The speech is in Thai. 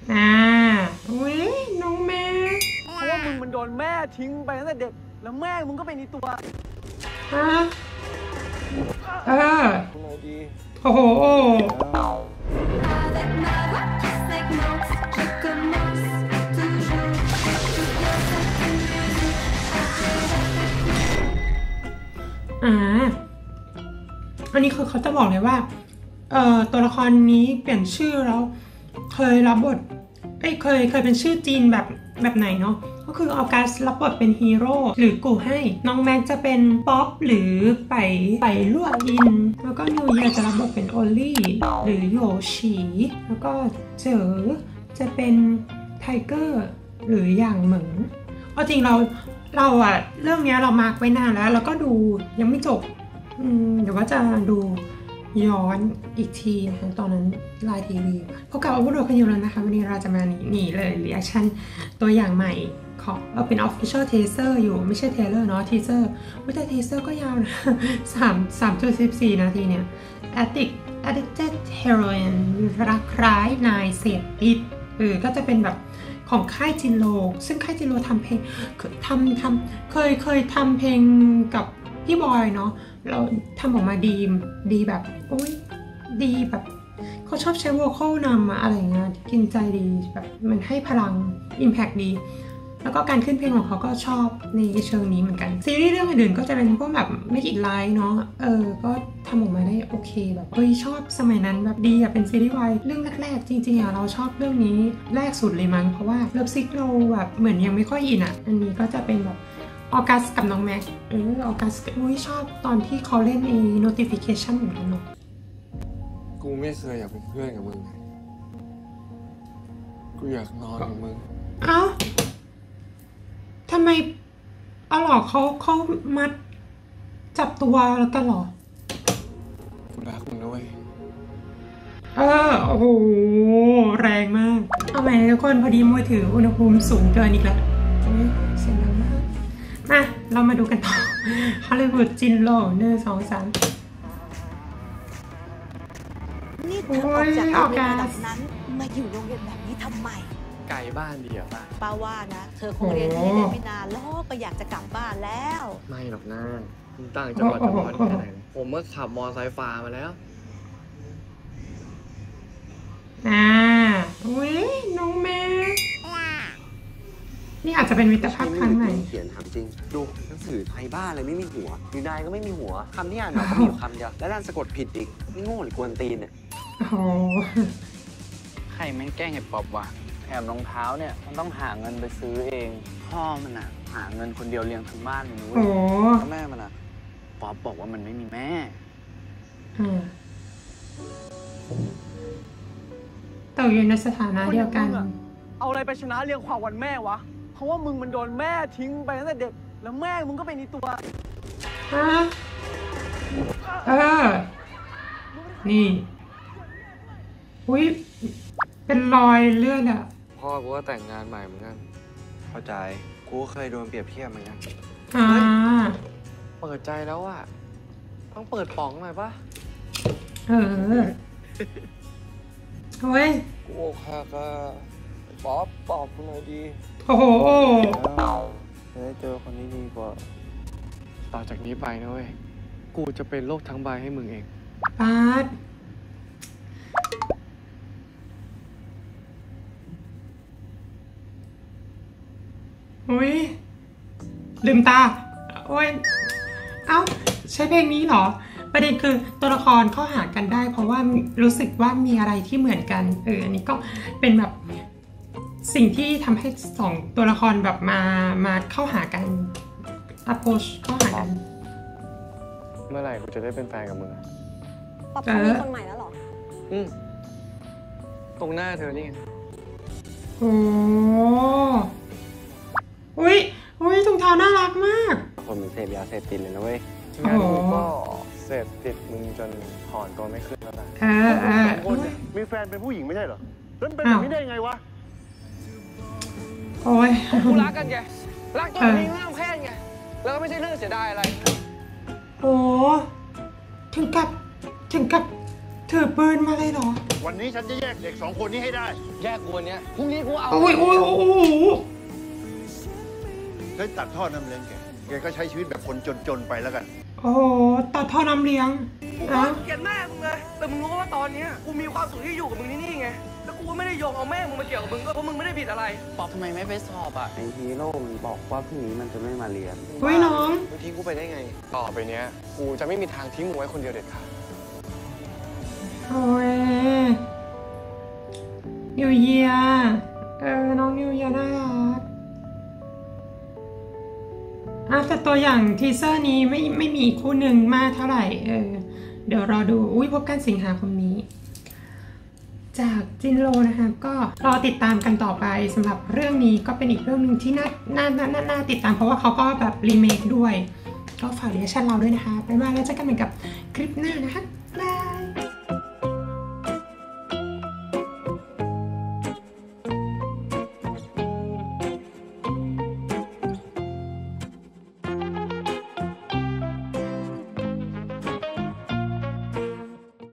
อ่าอุ้ยน้องแม่เพราะว่ามึงมันโดนแม่ทิ้งไปตั้งแต่เด็กแล้วแม่มึงก็เป็นในตัวเออโอ้โหอันนี้คือเขาจะบอกเลยว่าตัวละครนี้เปลี่ยนชื่อแล้วเคยรับบทเคยเป็นชื่อจีนแบบไหนเนาะก็คือออกัสรับบทเป็นฮีโร่หรือกูให้น้องแม็กจะเป็นป๊อปหรือไปลั่วอินแล้วก็นิวเยียจะรับบทเป็นโอลลี่หรือโยชีแล้วก็เจ๋อจะเป็นไทเกอร์หรืออย่างเหมิงเอาจริงเราอะเรื่องนี้เรามาร์กไว้นานแล้วเราก็ดูยังไม่จบเดี๋ยวว่าจะดูย้อนอีกทีนะคะตอนนั้นไลน์ทีวีพบกับอาวุธโดดกันอยู่แล้วนะคะวันนี้เราจะมานี่เลยรีแอคชั่นตัวอย่างใหม่ของเป็น official teaser อยู่ไม่ใช่เทเลอร์เนาะ teaser ไม่ใช่ teaser ก็ยาวนะ3.14 นาทีเนี่ย addicted heroin รักร้ายนายเสพติดก็จะเป็นแบบของค่ายจินโลซึ่งค่ายจินโลทำเพลงเคยทำเพลงกับพี่บอยเนาะเราทำออกมาดีแบบโอ้ยดีแบบเขาชอบใช้โวคอลนำอะไรเงี้ยกินใจดีแบบมันให้พลัง impact ดีแล้วก็การขึ้นเพลงของเขาก็ชอบในเชิงนี้เหมือนกันซีรีส์เรื่องอื่นๆก็จะเป็นพวกแบบไม่กิดไลน์เนาะก็ทำออกมาได้โอเคแบบชอบสมัยนั้นแบบดีเป็นซีรีส์วายเรื่องแรกๆจริงๆเราชอบเรื่องนี้แรกสุดเลยมั้งเพราะว่าเลิฟซิกเราแบบเหมือนยังไม่ค่อยอินอันนี้ก็จะเป็นแบบออกัสกับน้องแม็กออกัสชอบตอนที่เขาเล่นใน notification เหมือนกันเนาะกูไม่เคยอยากเป็นเพื่อนกับมึงกูอยากนอนกับมึงทำไมเอาหรอเขามัดจับตัวแล้วกันหรอกูรักมึงด้วยโอ้โหแรงมากเอาใหม่ทุกคนพอดีมือถืออุณหภูมิสูงเกินอีกแล้วเสียงดังมากมาเรามาดูกันต่อฮอลลีวูดจินโล1 2 3 นี่เธอออกจากโรงเรียนระดับนั้นมาอยู่โรงเรียนแบบนี้ทำไมไกลบ้านดีอะป้าว่านะเธอคงเรียนที่นี่ได้ไม่นานแล้วก็อยากจะกลับบ้านแล้วไม่หรอกนะต่างจังหวัดจังหวัดแค่ไหนผมก็ขับมอไซค์ฟ้ามาแล้วอุ้ยน้องแม่นี่อาจจะเป็นมิตรภาพครั้งใหม่เขียนถามจริงดูหนังสือไทยบ้านอะไรไม่มีหัวอยู่นายก็ไม่มีหัวคำที่อ่านออกก็มีอยู่คำเดียวแล้วดันสะกดผิดอีกนี่โง่หรือกวนตีนเนี่ยใครแม่งแกล้งไอ้ป๊อบวะแถมรองเท้าเนี่ยมันต้องหาเงินไปซื้อเองพ่อมันอะหาเงินคนเดียวเลี้ยงทั้งบ้านเลยแล้วแม่มันอะป๊อบบอกว่ามันไม่มีแม่แต่อยู่ในสถานะเดียวกันเอาอะไรไปชนะเรียงความวันแม่วะเพราะว่ามึงมันโดนแม่ทิ้งไปตั้งแต่เด็กแล้วแม่มึงก็เป็นในตัวนี่อุ้ยเป็นรอยเลือดอ่ะพ่อกูก็แต่งงานใหม่เหมือนกันเข้าใจกูเคยโดนเปรียบเทียบเหมือนกันเปิดใจแล้วอะต้องเปิดป๋องหน่อยปะเฮ้ยกูอกหักอะป๊อบปอบกูหน่อยดีโอ้โหจะได้เจอคนนี้ดีกว่าต่อจากนี้ไปนะเว้ยกูจะเป็นโลกทั้งใบให้มึงเองปาดอุ้ยลืมตาโอ้ยใช้เพลงนี้เหรอประเด็นคือตัวละครเข้าหากันได้เพราะว่ารู้สึกว่ามีอะไรที่เหมือนกันอันนี้ก็เป็นแบบสิ่งที่ทำให้2ตัวละครแบบมาเข้าหากัน approach เข้าหากันเมื่อไหร่กูจะได้เป็นแฟนกับมึงป๊อปมีคนใหม่แล้วหรอตรงหน้าเธอนี่โอ้อุ้ยถุงเท้าน่ารักมากคนมันเสพยาเสพติดเลยนะเว้ยงั้นกูก็เสพติดมึงจนถอนตัวไม่ขึ้นแล้วนะคนมีแฟนเป็นผู้หญิงไม่ใช่เหรอแล้วเป็นแบบนี้ได้ยังไงวะโอ้ยกูรักกันไงรักจนมีเรื่องแค่ไงแล้วก็ไม่ใช่เรื่องเสียดายอะไรโอ้ถึงกับถือปืนมาเลยเหรอวันนี้ฉันจะแยกเด็ก2 คนนี้ให้ได้แยกกูวันนี้พรุ่งนี้กูเอาโอ้ยเฮ้ยตัดทอดน้ำเลี้ยงแกก็ใช้ชีวิตแบบคนจนๆไปแล้วกันโอ้ตัดทอดน้ำเลี้ยงนะเกลียดแม่มึงเลยแต่มึงรู้ว่าตอนนี้กูมีความสุขที่อยู่กับมึงที่นี่ไงแล้วกูไม่ได้โยงเอาแม่มึงมาเกี่ยวกับมึงก็เพราะมึงไม่ได้ผิดอะไรป๊อปทำไมไม่ไปสอบอ่ะไอฮีโร่มันบอกว่าพรุ่งนี้มันจะไม่มาเรียนเฮ้ยน้องมึงทิ้งกูไปได้ไงต่อไปเนี้ยกูจะไม่มีทางทิ้งมึงไว้คนเดียวเด็ดขาดโอ้ยนิวเยียน้องนิวเยียน่ารักแต่ตัวอย่างทีเซอร์นี้ไม่มีคู่หนึ่งมากเท่าไหร่เดี๋ยวรอดูพบกันสิงหาคมนี้จากจินโลนะคะก็รอติดตามกันต่อไปสำหรับเรื่องนี้ก็เป็นอีกเรื่องหนึ่งที่น่าติดตามเพราะว่าเขาก็แบบรีเมคด้วยก็ฝากเรียกชั่นเราด้วยนะคะบ๊ายบายแล้วเจอกันใหม่กับคลิปหน้านะคะ